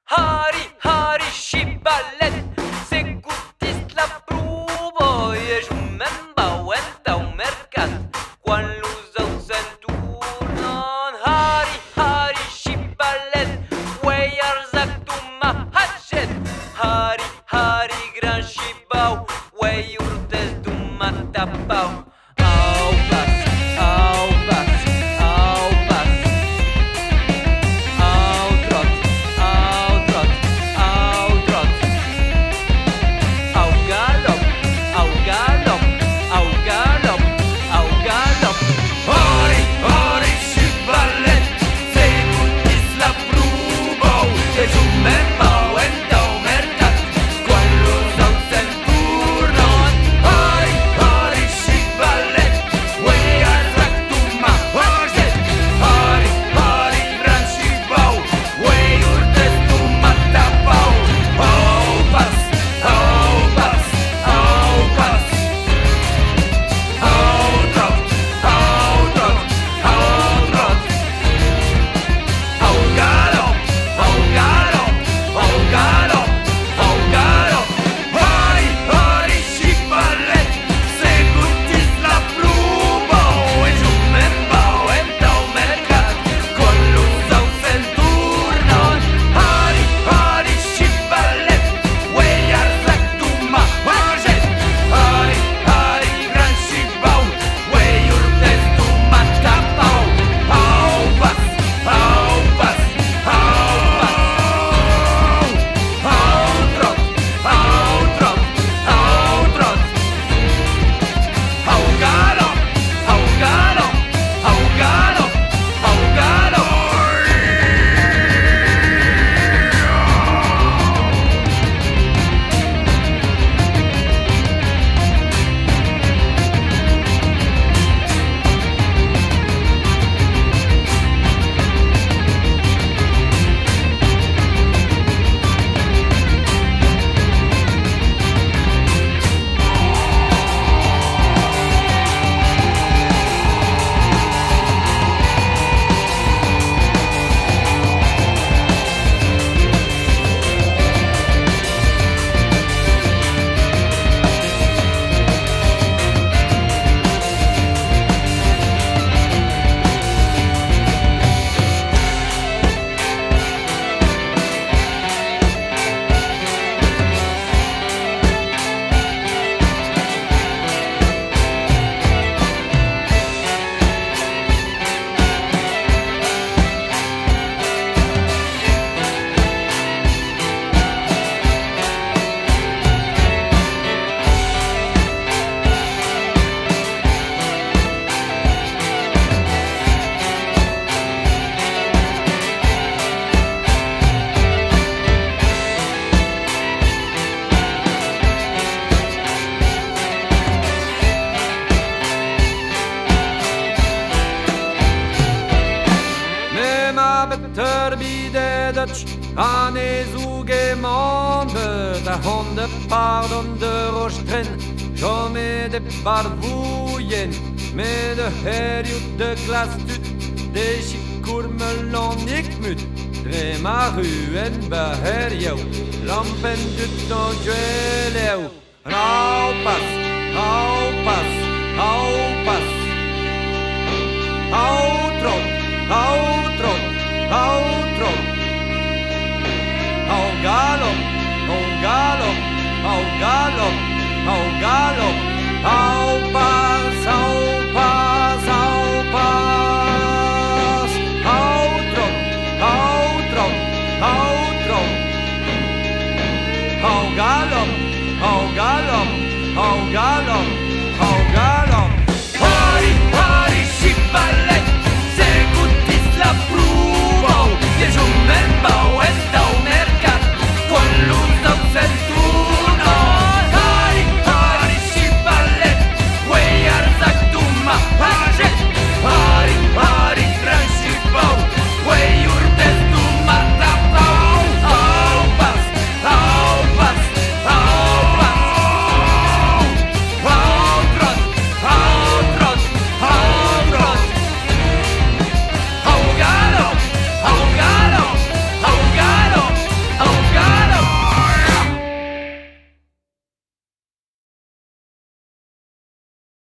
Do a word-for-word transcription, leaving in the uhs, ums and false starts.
Hari, hari xibalet, segutis la pruvo e jumemba wenta o mercat, quan l'usau centurnon. Hari, hari xibalet, way arzactuma hatchet. Hari, hari gran xibau, way urtes duma tapau. Au pas, au pas, au pas. Au trot, au trot, au trot. Au galop, au galop, au galop, au galop. Hari, hari xibalet, segutis la pruvo e jumemba wenta o mercat, quan l'usau centurnon. Hari, hari xibalet, way arzactuma hatchet. Hari, hari gran xibau, way urtes duma tapau. Au pas, au pas, au pas. Au trot, au trot, au trot. Au galop, au galop, au galop, au galop. Hari, hari xibalet, segutis la pruvo e jumemba wenta o mercat, quan l'usau centurnon. Hari, hari xibalet, way arzactuma hatchet. Hari, hari gran xibau, way urtes duma tapau. Au pas, au pas, au pas. Au trot, au trot, au trot. Au galop, au galop, au galop, au galop. Nema beter bidedetsch, an ezuge monde, da honde pardon de rochtren, comme de parvouyen, me de herjut de glastut, de chikur melon ikmut, dre maruen beherjau, lampen dut no jueleu. Au pas, au pas, au pas. Au trot, au trot, au trot. Au galop, au galop, au galop, au galop. Au